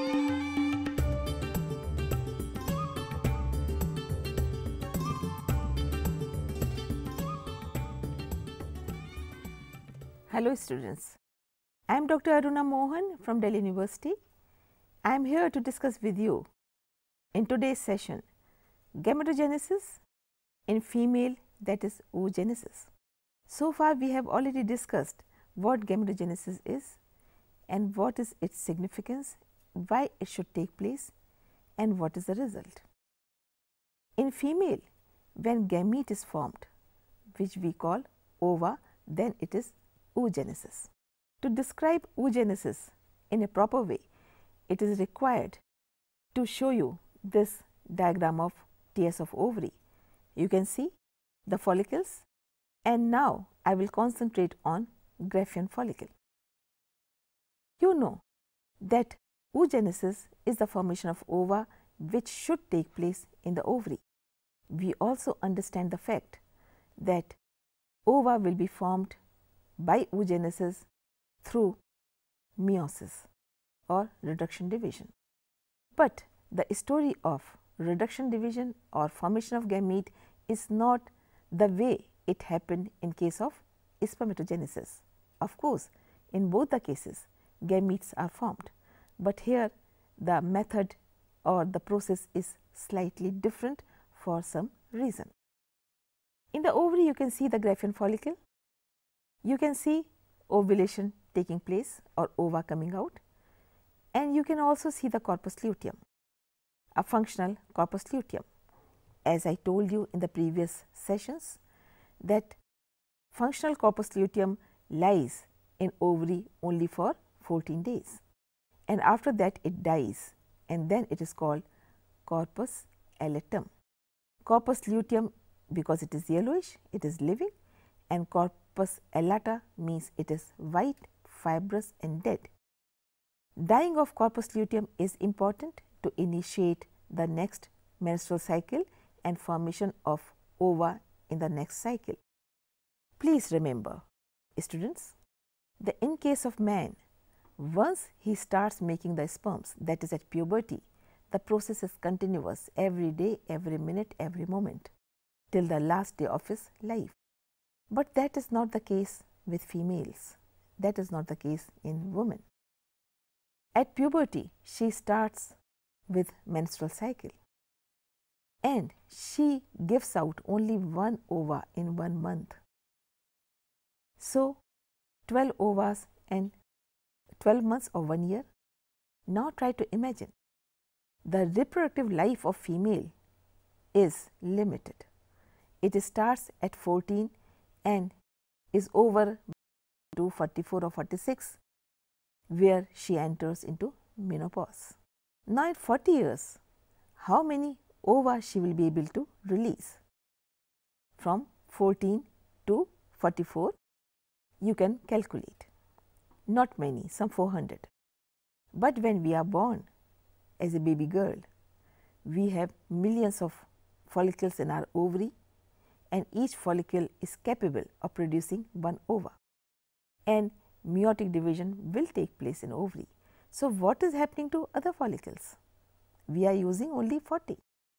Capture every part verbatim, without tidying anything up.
Hello students, I am Doctor Aruna Mohan from Delhi University. I am here to discuss with you in today's session gametogenesis in female, that is oogenesis. So far we have already discussed what gametogenesis is and what is its significance, why it should take place and what is the result. In female, when gamete is formed, which we call ova, then it is oogenesis. To describe oogenesis in a proper way, it is required to show you this diagram of T S of ovary. You can see the follicles, and now I will concentrate on Graafian follicle. You know that oogenesis is the formation of ova which should take place in the ovary. We also understand the fact that ova will be formed by oogenesis through meiosis or reduction division. But the story of reduction division or formation of gamete is not the way it happened in case of spermatogenesis. Of course, in both the cases gametes are formed, but here the method or the process is slightly different for some reason. In the ovary you can see the Graafian follicle. You can see ovulation taking place or ova coming out, and you can also see the corpus luteum, a functional corpus luteum. As I told you in the previous sessions that functional corpus luteum lies in ovary only for fourteen days, and after that it dies, and then it is called corpus elatum. Corpus luteum, because it is yellowish, it is living, and corpus elata means it is white, fibrous and dead. Dying of corpus luteum is important to initiate the next menstrual cycle and formation of ova in the next cycle. Please remember, students, that in case of man, once he starts making the sperms, that is at puberty, the process is continuous every day, every minute, every moment till the last day of his life. But that is not the case with females. That is not the case in women. At puberty, she starts with menstrual cycle, and she gives out only one ova in one month. So, twelve ovas and twelve months or one year. Now try to imagine the reproductive life of female is limited. It starts at fourteen and is over to forty-four or forty-six, where she enters into menopause. Now at forty years, how many ova she will be able to release? From fourteen to forty-four, you can calculate. Not many, some four hundred. But when we are born as a baby girl, we have millions of follicles in our ovary, and each follicle is capable of producing one ova, and meiotic division will take place in ovary. So, what is happening to other follicles? We are using only forty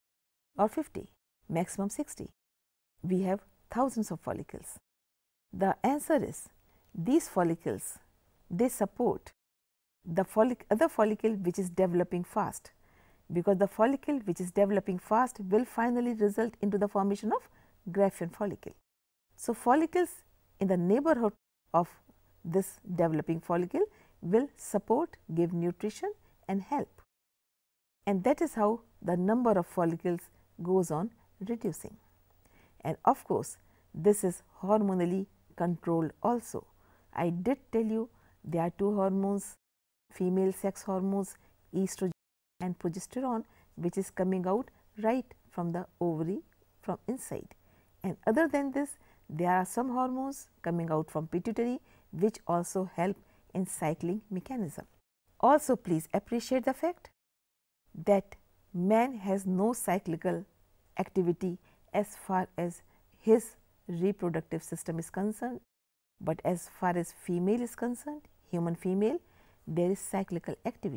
or fifty, maximum sixty. We have thousands of follicles. The answer is these follicles, they support the follic other follicle which is developing fast, because the follicle which is developing fast will finally result into the formation of Graafian follicle. So, follicles in the neighborhood of this developing follicle will support, give nutrition and help, and that is how the number of follicles goes on reducing. And of course, this is hormonally controlled also. I did tell you there are two hormones, female sex hormones, estrogen and progesterone, which is coming out right from the ovary from inside. And other than this, there are some hormones coming out from pituitary which also help in cycling mechanism. Also, please appreciate the fact that man has no cyclical activity as far as his reproductive system is concerned, but as far as female is concerned, human female, there is cyclical activity.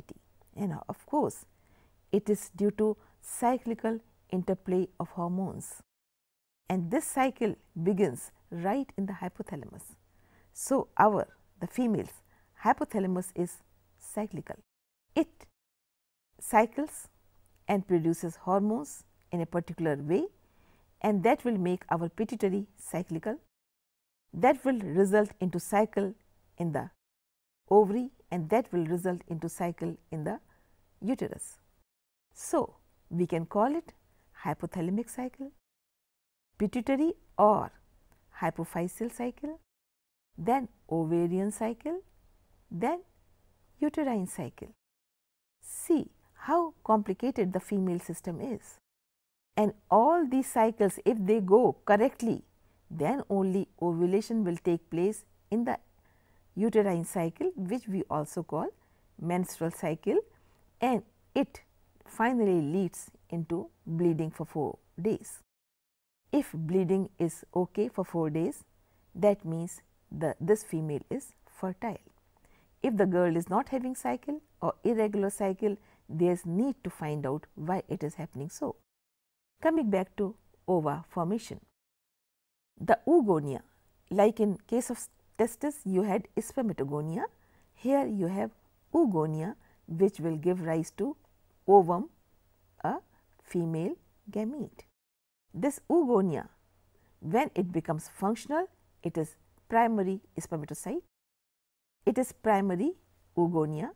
And of course, it is due to cyclical interplay of hormones, and this cycle begins right in the hypothalamus. So, our the female's hypothalamus is cyclical. It cycles and produces hormones in a particular way, and that will make our pituitary cyclical. That will result into cycle in the ovary, and that will result into cycle in the uterus. So, we can call it hypothalamic cycle, pituitary or hypophyseal cycle, then ovarian cycle, then uterine cycle. See how complicated the female system is. And all these cycles, if they go correctly, then only ovulation will take place in the uterine cycle, which we also call menstrual cycle, and it finally leads into bleeding for four days. If bleeding is okay for four days, that means the this female is fertile. If the girl is not having cycle or irregular cycle, there is need to find out why it is happening so. Coming back to ova formation, the oogonia, like in case of testis you had spermatogonia, here you have oogonia, which will give rise to ovum, a female gamete. This oogonia, when it becomes functional, it is primary spermatocyte, it is primary oogonia,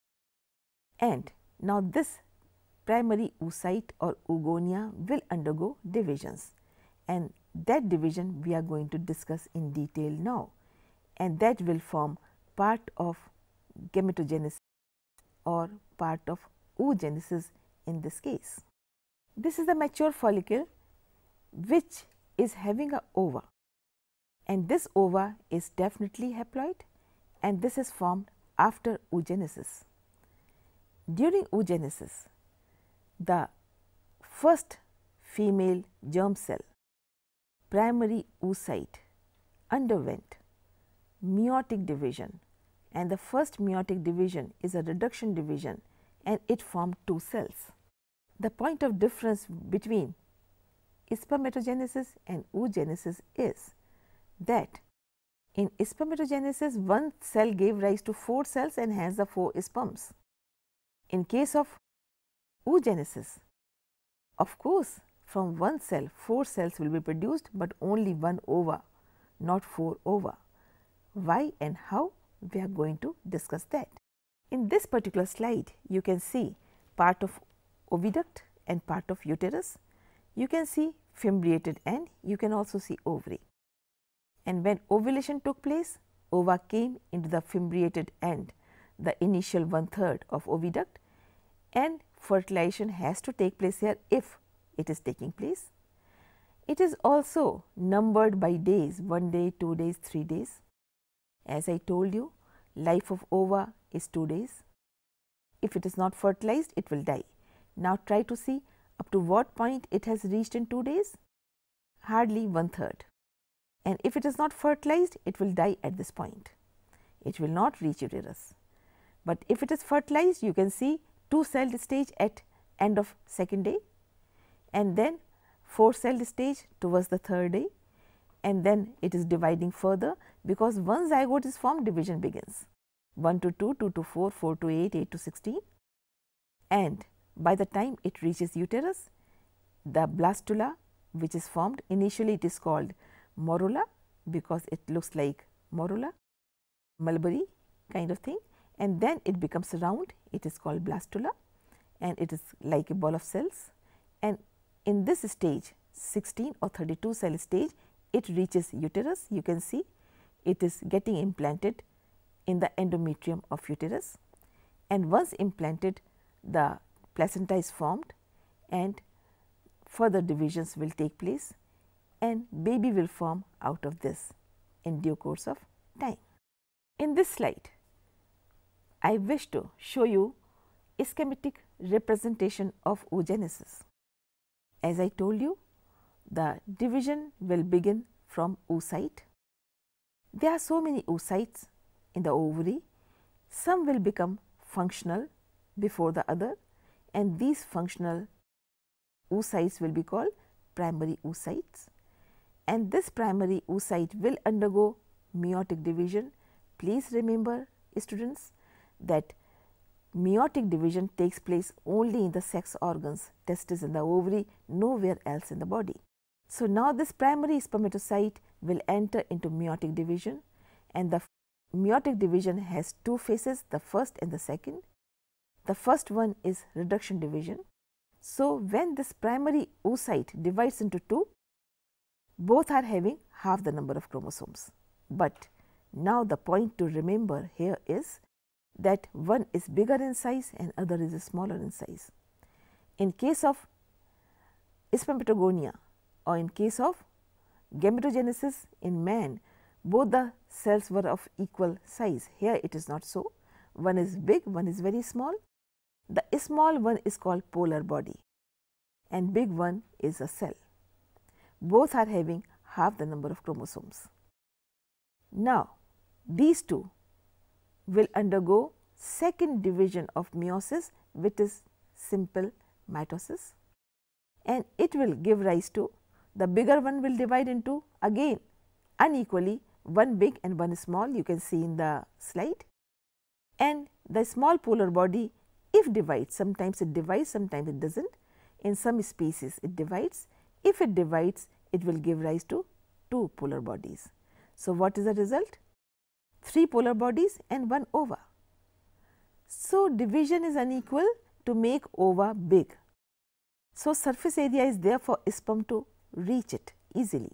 and now this primary oocyte or oogonia will undergo divisions, and that division we are going to discuss in detail now, and that will form part of gametogenesis or part of oogenesis in this case. This is the mature follicle which is having a ova, and this ova is definitely haploid, and this is formed after oogenesis. During oogenesis, the first female germ cell, primary oocyte, underwent meiotic division, and the first meiotic division is a reduction division, and it formed two cells. The point of difference between spermatogenesis and oogenesis is that in spermatogenesis, one cell gave rise to four cells and hence the four sperms. In case of oogenesis, of course, from one cell four cells will be produced, but only one ova, not four ova. Why and how? We are going to discuss that. In this particular slide, you can see part of oviduct and part of uterus. You can see fimbriated end, you can also see ovary. And when ovulation took place, ova came into the fimbriated end, the initial one third of oviduct, and fertilization has to take place here if it is taking place. It is also numbered by days, one day, two days, three days. As I told you, life of ova is two days. If it is not fertilized, it will die. Now try to see up to what point it has reached in two days, hardly one third. And if it is not fertilized, it will die at this point. It will not reach uterus. But if it is fertilized, you can see two celled stage at end of second day, and then four celled stage towards the third day, and then it is dividing further, because one zygote is formed, division begins, one to two, two to four, four to eight, eight to sixteen, and by the time it reaches uterus, the blastula which is formed, initially it is called morula because it looks like morula, mulberry kind of thing, and then it becomes round, it is called blastula, and it is like a ball of cells, and in this stage sixteen or thirty-two cell stage, it reaches uterus. You can see it is getting implanted in the endometrium of uterus, and once implanted, the placenta is formed and further divisions will take place, and baby will form out of this in due course of time. In this slide, I wish to show you a schematic representation of oogenesis. As I told you, the division will begin from oocyte. There are so many oocytes in the ovary. Some will become functional before the other, and these functional oocytes will be called primary oocytes. And this primary oocyte will undergo meiotic division. Please remember, students, that meiotic division takes place only in the sex organs, testes and the ovary, nowhere else in the body. So, now this primary spermatocyte will enter into meiotic division, and the meiotic division has two phases, the first and the second. The first one is reduction division. So, when this primary oocyte divides into two, both are having half the number of chromosomes. But now the point to remember here is that one is bigger in size and other is smaller in size. In case of spermatogonia or in case of gametogenesis in man, both the cells were of equal size. Here it is not so. One is big, one is very small. The small one is called polar body and big one is a cell. Both are having half the number of chromosomes. Now, these two will undergo second division of meiosis, which is simple mitosis, and it will give rise to the bigger one will divide into again unequally, one big and one small, you can see in the slide, and the small polar body if divides, sometimes it divides, sometimes it does not. In some species it divides. If it divides, it will give rise to two polar bodies. So, what is the result? Three polar bodies and one ova. So, division is unequal to make ova big. So, surface area is there for sperm to reach it easily.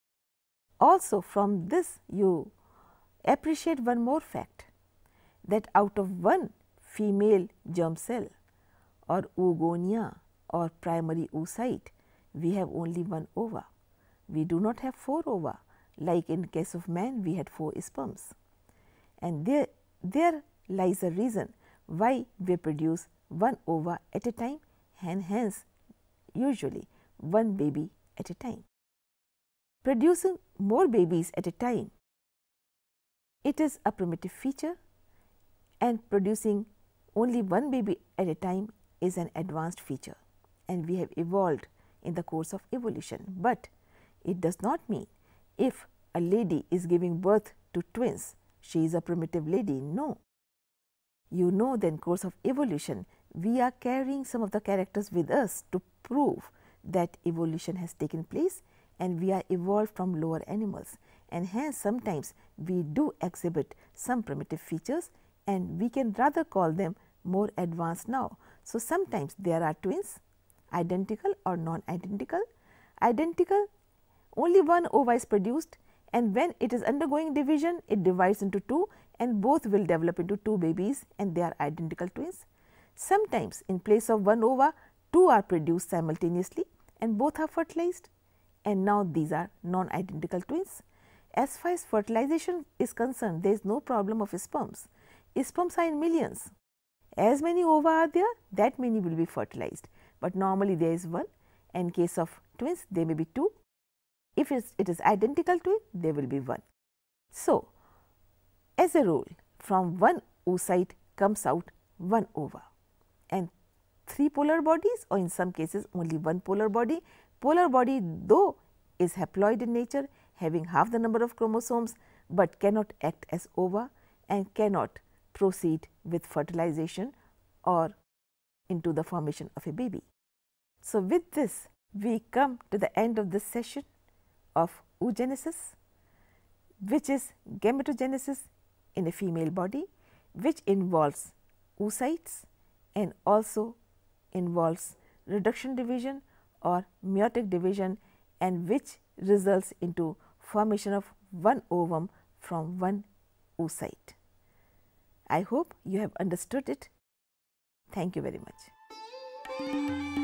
Also, from this you appreciate one more fact, that out of one female germ cell or oogonia or primary oocyte, we have only one ova. We do not have four ova, like in case of man we had four sperms. And there, there lies a reason why we produce one ova at a time and hence usually one baby at a time. Producing more babies at a time, it is a primitive feature, and producing only one baby at a time is an advanced feature, and we have evolved in the course of evolution. But it does not mean if a lady is giving birth to twins, she is a primitive lady. No. You know, then course of evolution, we are carrying some of the characters with us to prove that evolution has taken place and we are evolved from lower animals, and hence sometimes we do exhibit some primitive features and we can rather call them more advanced now. So, sometimes there are twins, identical or non-identical. Identical, only one ova is produced, and when it is undergoing division, it divides into two and both will develop into two babies and they are identical twins. Sometimes in place of one ova, two are produced simultaneously and both are fertilized, and now these are non-identical twins. As far as fertilization is concerned, there is no problem of sperms. Sperms are in millions. As many ova are there, that many will be fertilized, but normally there is one. In case of twins, there may be two. If it is identical twin, there will be one. So, as a rule, from one oocyte comes out one ova and three polar bodies, or in some cases only one polar body. Polar body though is haploid in nature, having half the number of chromosomes, but cannot act as ova and cannot proceed with fertilization or into the formation of a baby. So, with this we come to the end of this session of oogenesis, which is gametogenesis in a female body, which involves oocytes and also involves reduction division or meiotic division, and which results into formation of one ovum from one oocyte. I hope you have understood it. Thank you very much.